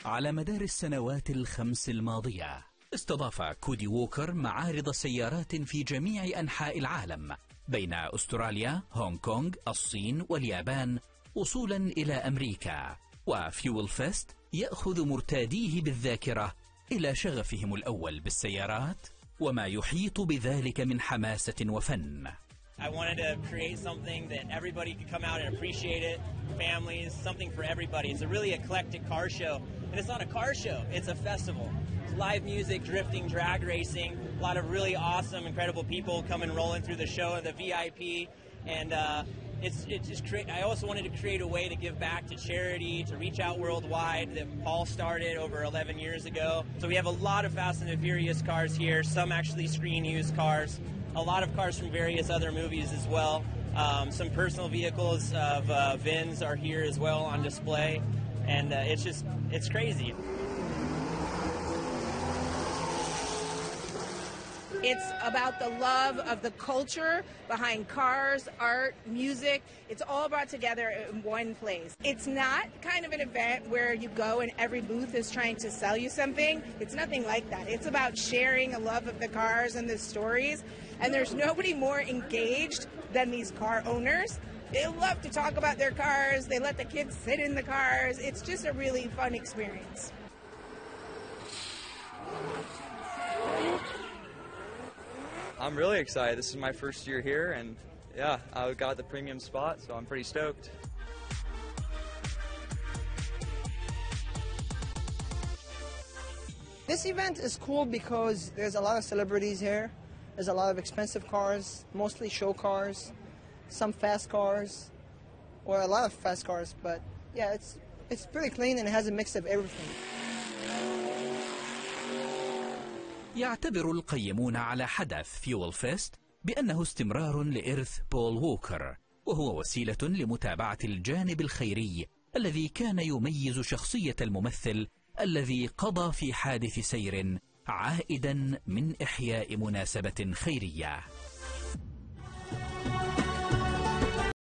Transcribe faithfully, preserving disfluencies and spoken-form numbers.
على مدار السنوات الخمس الماضية استضاف كودي ووكر معارض سيارات في جميع أنحاء العالم بين أستراليا، هونغ كونغ، الصين واليابان وصولا إلى أمريكا. وفيول فيست يأخذ مرتاديه بالذاكرة إلى شغفهم الأول بالسيارات وما يحيط بذلك من حماسة وفن. I wanted to create something that everybody could come out and appreciate it, families, something for everybody. It's a really eclectic car show, and it's not a car show, it's a festival. It's live music, drifting, drag racing, a lot of really awesome, incredible people coming rolling through the show, the V I P, and uh, it's, it's just create, I also wanted to create a way to give back to charity, to reach out worldwide that Paul started over eleven years ago. So we have a lot of Fast and the Furious cars here, some actually screen-used cars. A lot of cars from various other movies as well. Um, some personal vehicles of uh, Vin's are here as well on display, and uh, it's just, it's crazy. It's about the love of the culture behind cars, art, music. It's all brought together in one place. It's not kind of an event where you go and every booth is trying to sell you something. It's nothing like that. It's about sharing a love of the cars and the stories. And there's nobody more engaged than these car owners. They love to talk about their cars. They let the kids sit in the cars. It's just a really fun experience. I'm really excited. This is my first year here, and yeah, I got the premium spot, so I'm pretty stoked. This event is cool because there's a lot of celebrities here. There's a lot of expensive cars, mostly show cars, some fast cars, or a lot of fast cars, but yeah, it's, it's pretty clean and it has a mix of everything. يعتبر القيمون على حدث فيول فيست بأنه استمرار لإرث بول ووكر، وهو وسيلة لمتابعة الجانب الخيري الذي كان يميز شخصية الممثل الذي قضى في حادث سير عائدا من إحياء مناسبة خيرية.